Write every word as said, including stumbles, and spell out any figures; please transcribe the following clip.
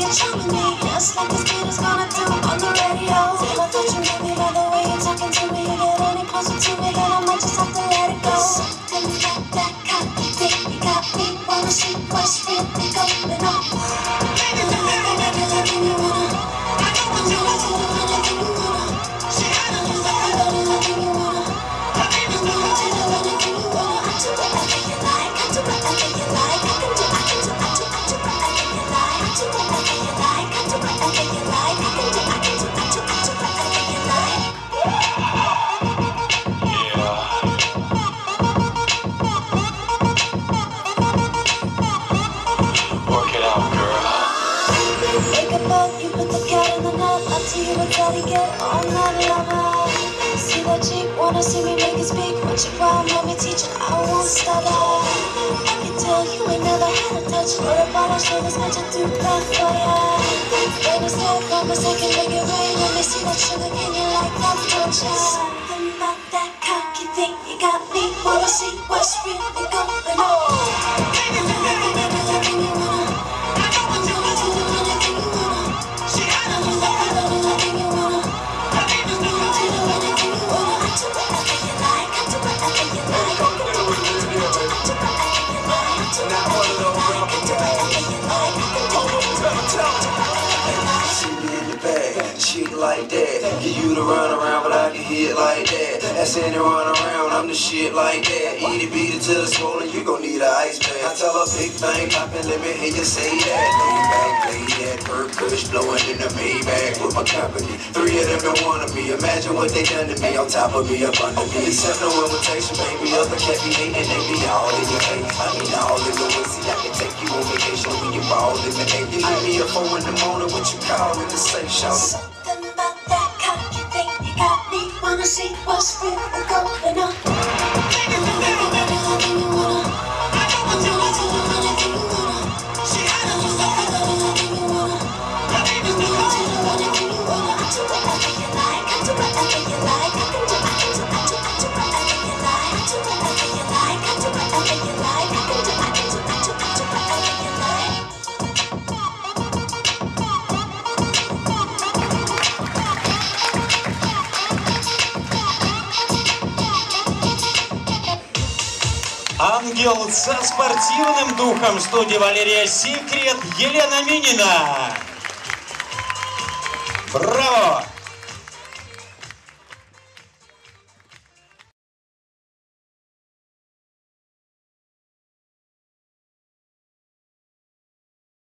you're charming me, just like this kid is gonna do on the radio. Feel like that you made me by the way you're talking to me. You get any closer to me, then I might just have to let it go. Something about that cocky thing, you got me wanna see what's really going on. Baby, you wanna, I know what you wanna, I know what you wanna. She had a look like I know what you wanna. I even know what you do anything you wanna. I do whatever you like, I do whatever you like. I can do, I can do, I do, I do whatever you like. I do whatever you like, I do whatever you like. I can do, I can do, I do, I do whatever you like. Work it out, girl. Wake up up, you put the cat in the nut. Up to you, what gotta get on that lover. See that cheek, wanna see me make it speak. What you want, let me teach you, I won't stop. I can tell you ain't never had a touch. Put up on our shoulders, meant to do that for ya. When it's that conversation, make it rain. Let me see that sugar, can you like that, don't ya? Something about that cocky thing, you got me wanna see what's really going on. Baby, you wanna, I know what you wanna. I know what you wanna, do anything you wanna. She had a look like I know anything you wanna. I even know what you do anything you wanna. I do whatever you like, I do whatever you like. I can do, I can do, I do, I do whatever you like. I do whatever you like, I do whatever you like. I can do, I can do, I do, I do whatever you like. See me in the bag, shit like that. Get you to run around, but I can hit like that. That's in and run around, I'm the shit like that. Eat it, beat it till it's swollen, you gon' need an ice pack. I tell her big thing, poppin', let me hear you say that. Lay back, lay that, perk kush, blowin' in the Maybach with my company. Three of them don't want me, imagine what they done to me. On top of me, up under me. Accept no invitation, baby. Other cat be hating, they be all in your face. I mean all in the way, see I can take you on vacation when you ball in the eight. You hit me up four in the morning, what you call in the safe shout. Something about that cocky thing, you got me wanna see what's really going on. Baby, you wanna, I know what you wanna. I know what you wanna, do anything you wanna. She had a look like I know anything you wanna. I even know what you do anything you wanna. I do whatever you like, I do whatever you like. I can do, I can do, I do, I do whatever you like. I do whatever you like, I do whatever you like. I can do, I can do, I do, I do whatever you like. Ангел со спортивным духом в студии Валерия Секрет, Елена Минина. Браво!